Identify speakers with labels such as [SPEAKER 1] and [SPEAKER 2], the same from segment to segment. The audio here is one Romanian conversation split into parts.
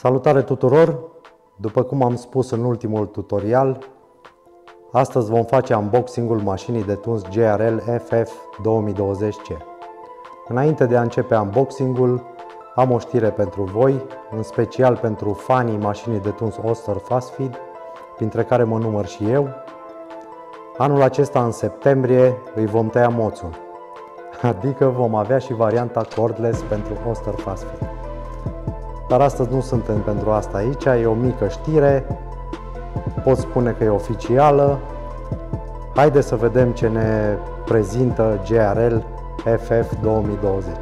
[SPEAKER 1] Salutare tuturor! După cum am spus în ultimul tutorial, astăzi vom face unboxing-ul mașinii de tuns GRL FF 2020C. Înainte de a începe unboxing-ul, am o știre pentru voi, în special pentru fanii mașinii de tuns Oster Fast Feed, printre care mă număr și eu. Anul acesta, în septembrie, îi vom tăia moțul, adică vom avea și varianta cordless pentru Oster Fast Feed. Dar astăzi nu suntem pentru asta aici, e o mică știre, pot spune că e oficială. Haideți să vedem ce ne prezintă GRL FF 2020.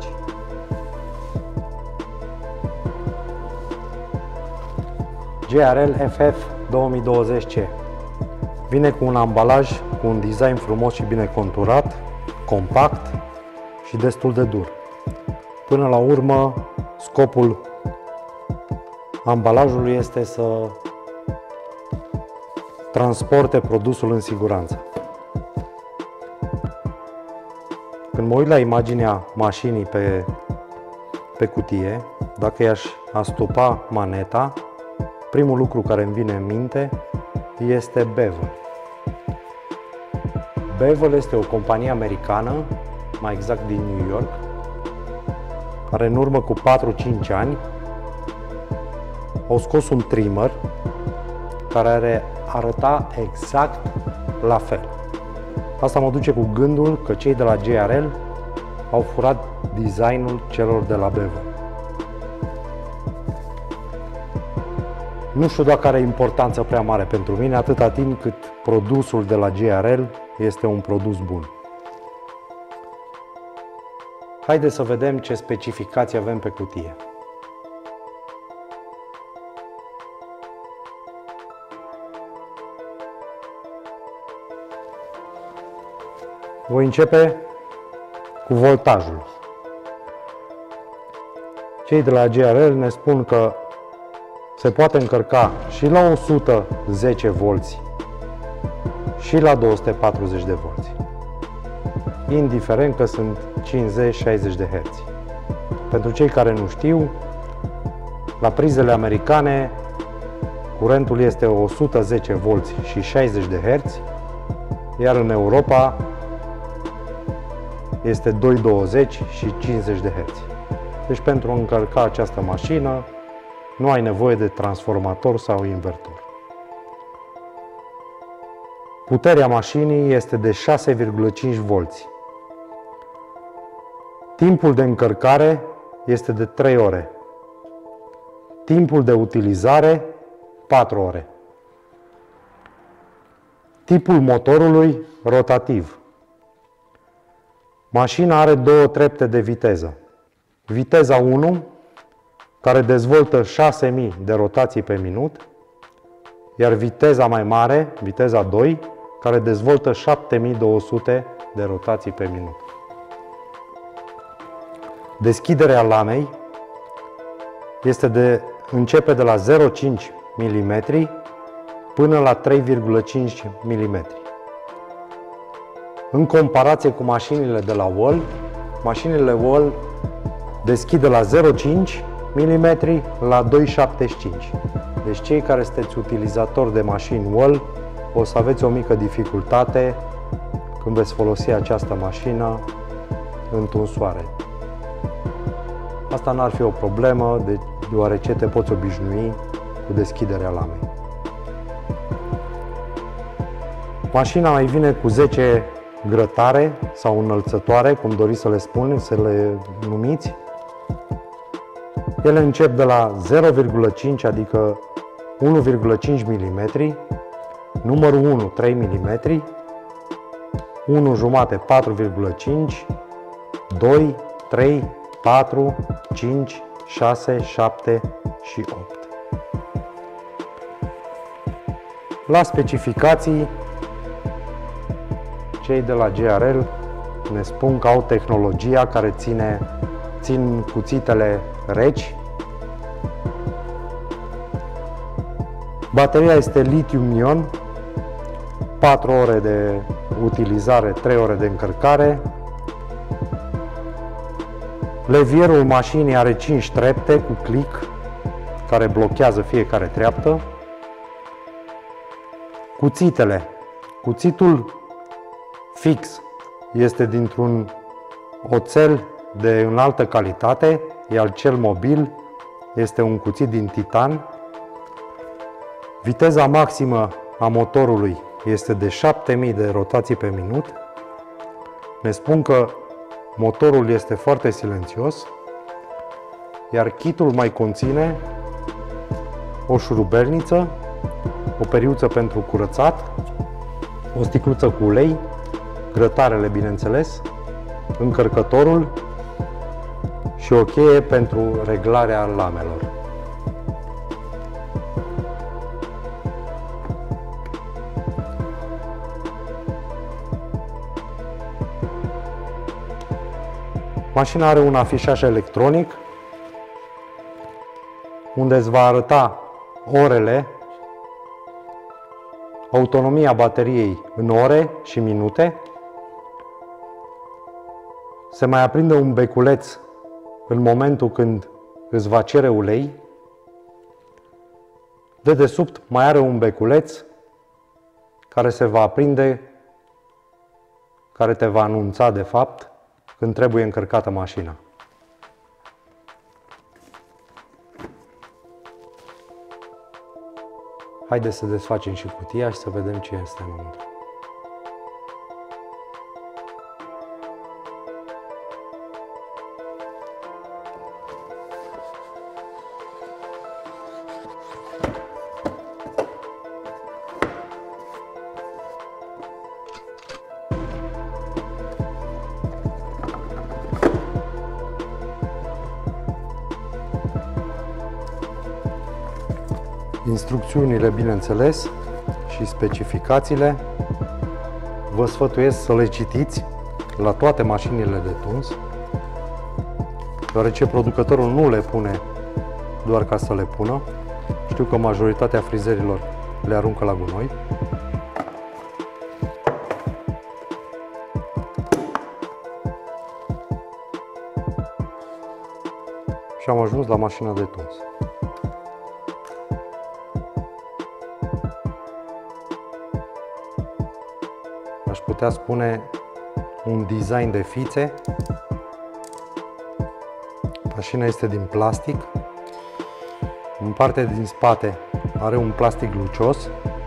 [SPEAKER 1] GRL FF 2020C vine cu un ambalaj cu un design frumos și bine conturat, compact și destul de dur. Până la urmă, scopul ambalajului este să transporte produsul în siguranță. Când mă uit la imaginea mașinii pe cutie, dacă i-aș astupa maneta, primul lucru care îmi vine în minte este Bevel. Bevel este o companie americană, mai exact din New York, care în urmă cu 4-5 ani au scos un trimmer care arăta exact la fel. Asta mă duce cu gândul că cei de la GRL au furat designul celor de la Bevel. Nu știu dacă are importanță prea mare pentru mine, atâta timp cât produsul de la GRL este un produs bun. Haideți să vedem ce specificații avem pe cutie. Voi începe cu voltajul. Cei de la GRL ne spun că se poate încărca și la 110 volți și la 240 de volți, indiferent că sunt 50-60 de Hz. Pentru cei care nu știu, la prizele americane curentul este 110 volți și 60 de Hz, iar în Europa este 220 și 50 de Hz. Deci pentru a încărca această mașină nu ai nevoie de transformator sau invertor. Puterea mașinii este de 6,5 volți. Timpul de încărcare este de 3 ore. Timpul de utilizare 4 ore. Tipul motorului rotativ. Mașina are două trepte de viteză. Viteza 1, care dezvoltă 6000 de rotații pe minut, iar viteza mai mare, viteza 2, care dezvoltă 7200 de rotații pe minut. Deschiderea lamei începe de la 0,5 mm până la 3,5 mm. În comparație cu mașinile de la Wall, mașinile Wall deschid de la 0,5 mm la 2,75. Deci cei care sunteți utilizatori de mașini Wall o să aveți o mică dificultate când veți folosi această mașină în tunsoare. Asta n-ar fi o problemă, deoarece te poți obișnui cu deschiderea lamei. Mașina mai vine cu 10 grătare sau înălțătoare, cum doriți să le spuneți, să le numiți. Ele încep de la 0,5, adică 1,5 mm, numărul 1 3 mm, 1 jumate 4,5, 2, 3, 4, 5, 6, 7 și 8. La specificații, cei de la GRL ne spun că au tehnologia care țin cuțitele reci. Bateria este litiu-ion, 4 ore de utilizare, 3 ore de încărcare. Levierul mașinii are 5 trepte cu click care blochează fiecare treaptă. Cuțitele. Cuțitul fix este dintr-un oțel de înaltă calitate, iar cel mobil este un cuțit din titan. Viteza maximă a motorului este de 7000 de rotații pe minut. Ne spun că motorul este foarte silențios, iar kitul mai conține o șurubelniță, o periuță pentru curățat, o sticluță cu ulei, grătarele bineînțeles, încărcătorul și o cheie pentru reglarea lamelor. Mașina are un afișaj electronic unde îți va arăta orele, autonomia bateriei în ore și minute. Se mai aprinde un beculeț în momentul când îți va cere ulei. Dedesubt mai are un beculeț care se va aprinde, care te va anunța de fapt când trebuie încărcată mașina. Haideți să desfacem și cutia și să vedem ce este înăuntru. Instrucțiunile, bineînțeles, și specificațiile vă sfătuiesc să le citiți la toate mașinile de tuns, deoarece producătorul nu le pune doar ca să le pună. Știu că majoritatea frizerilor le aruncă la gunoi. Și am ajuns la mașina de tuns. Aș putea spune un design de fițe. Mașina este din plastic. În partea din spate are un plastic lucios,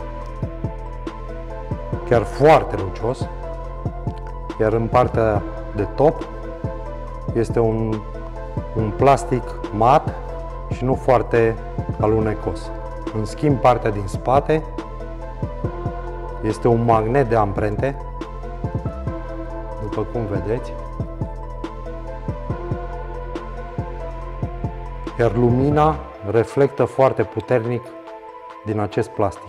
[SPEAKER 1] chiar foarte lucios, iar în partea de top este un plastic mat și nu foarte alunecos. În schimb, partea din spate este un magnet de amprente, după cum vedeți, iar lumina reflectă foarte puternic din acest plastic.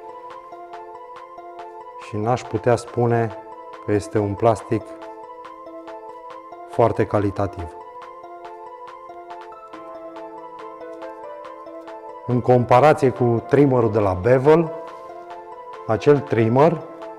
[SPEAKER 1] Și n-aș putea spune că este un plastic foarte calitativ. În comparație cu trimmerul de la Bevel, acel trimmer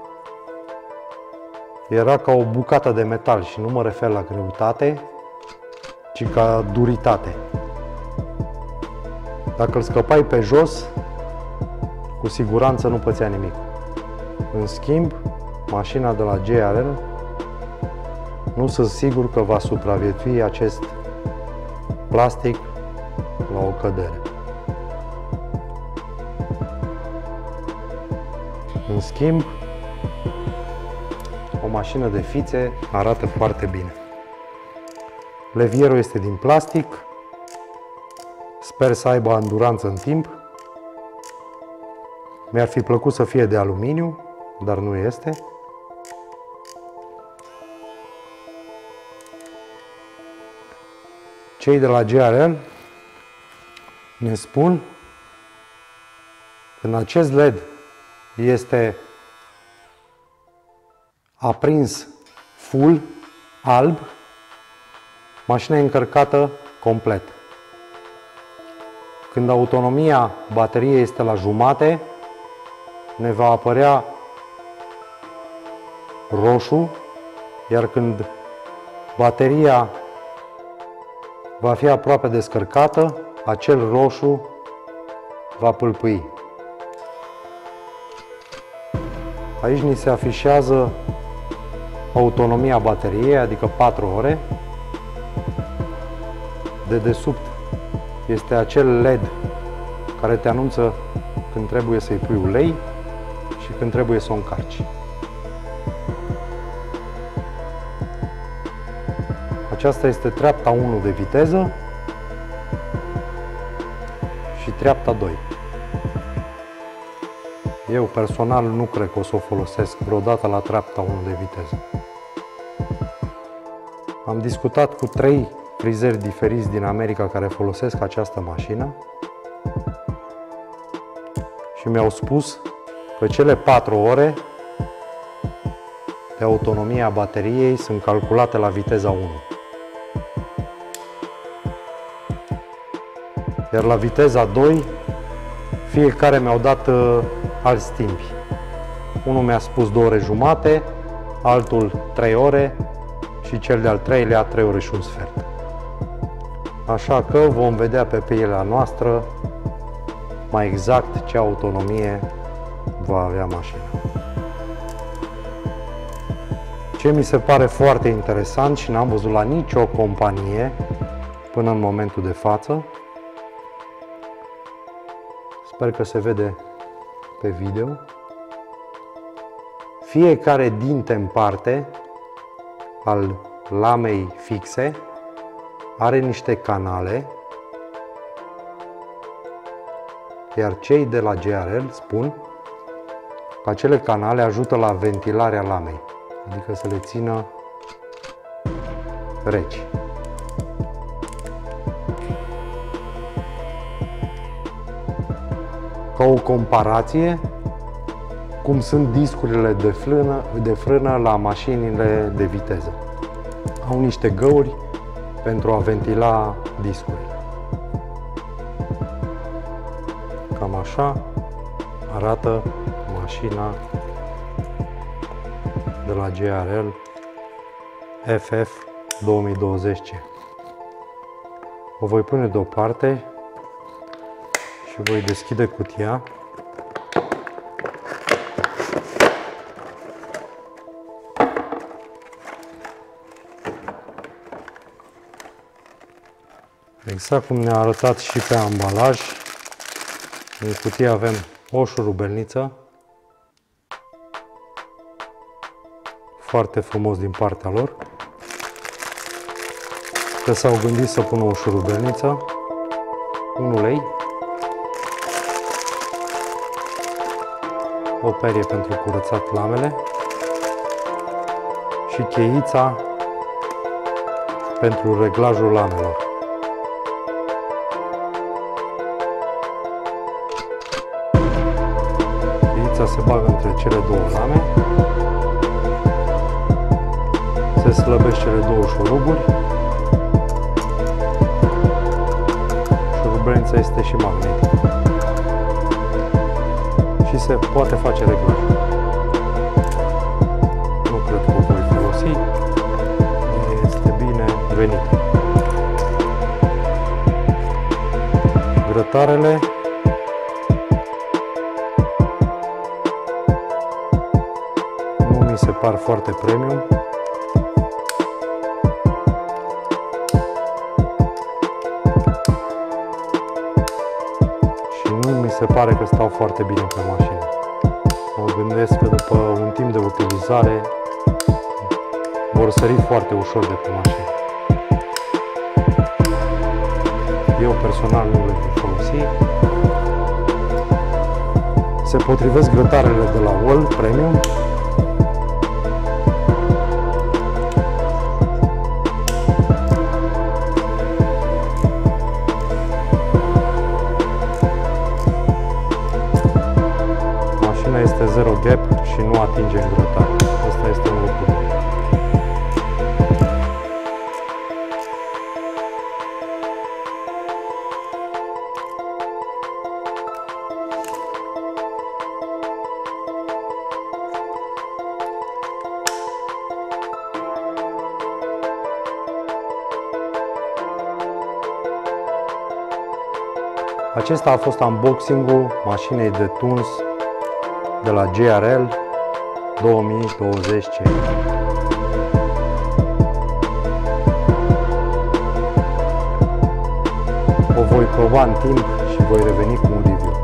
[SPEAKER 1] era ca o bucată de metal și nu mă refer la greutate, ci ca duritate. Dacă îl scăpai pe jos, cu siguranță nu pățea nimic. În schimb, mașina de la JRL nu sunt sigur că va supraviețui acest plastic la o cădere. În schimb, o mașină de fițe arată foarte bine. Levierul este din plastic. Sper să aibă anduranță în timp. Mi-ar fi plăcut să fie de aluminiu, dar nu este. Cei de la JRL ne spun că în acest LED este aprins full, alb, mașina e încărcată complet. Când autonomia bateriei este la jumate, ne va apărea roșu, iar când bateria va fi aproape descărcată, acel roșu va pâlpâi. Aici ni se afișează autonomia bateriei, adică 4 ore. Dedesubt este acel LED care te anunță când trebuie să-i pui ulei și când trebuie să o încarci. Aceasta este treapta 1 de viteză și treapta 2. Eu personal nu cred că o să o folosesc vreodată la treapta 1 de viteză. Am discutat cu 3 frizeri diferiți din America care folosesc această mașină și mi-au spus că cele 4 ore de autonomie a bateriei sunt calculate la viteza 1. Iar la viteza 2, fiecare mi-au dat alți timpi. Unul mi-a spus 2 ore jumate, altul 3 ore și cel de-al 3-lea 3 ore și un sfert. Așa că vom vedea pe pielea noastră mai exact ce autonomie va avea mașina. Ce mi se pare foarte interesant și n-am văzut la nicio companie până în momentul de față, sper că se vede pe video, fiecare dinte în parte al lamei fixe are niște canale, iar cei de la GRL spun că acele canale ajută la ventilarea lamei, adică să le țină reci. Ca o comparație, cum sunt discurile de frână la mașinile de viteză. Au niște găuri pentru a ventila discurile. Cam așa arată mașina de la GRL FF 2020C. O voi pune deoparte și voi deschide cutia. Exact cum ne-a arătat și pe ambalaj, în cutie avem o șurubelniță, foarte frumos din partea lor, că s-au gândit să pună o șurubelniță, un ulei, o perie pentru curățat lamele și cheița pentru reglajul lamelor. Cheița se bagă între cele două lame, se slăbesc cele două șuruburi, șurubelnița este și magnetică și se poate face reglajul. Nu cred că o voi folosi, este bine venit. Grătarele nu mi se par foarte premium. Se pare că stau foarte bine pe mașină. Mă gândesc că după un timp de utilizare vor sări foarte ușor de pe mașină. Eu personal nu le voi folosi. Se potrivesc grătarele de la Wall Premium. Este zero gap și nu atinge în grătar. Asta este un lucru bun. Acesta a fost unboxing-ul mașinii de tuns de la GRL 2020C. O voi proba în timp și voi reveni cu un review.